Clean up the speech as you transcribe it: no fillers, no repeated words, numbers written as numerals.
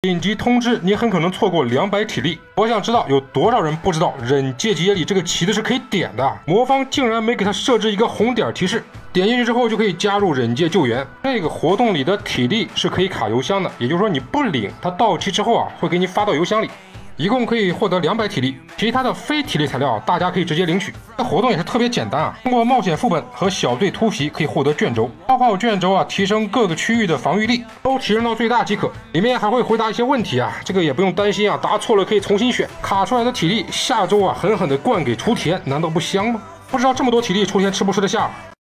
紧急通知，你很可能错过200体力。我想知道有多少人不知道忍界结里这个旗子是可以点的，魔方竟然没给他设置一个红点提示。点进去之后就可以加入忍界救援。这个活动里的体力是可以卡邮箱的，也就是说你不领，它到期之后啊会给你发到邮箱里。一共可以获得200体力，其他的非体力材料大家可以直接领取。这活动也是特别简单啊，通过冒险副本和小队突袭可以获得卷轴，消耗卷轴啊，提升各个区域的防御力，都提升到最大即可。里面还会回答一些问题啊，这个也不用担心啊，答错了可以重新选。卡出来的体力下周啊狠狠的灌给雏田，难道不香吗？不知道这么多体力雏田吃不吃得下？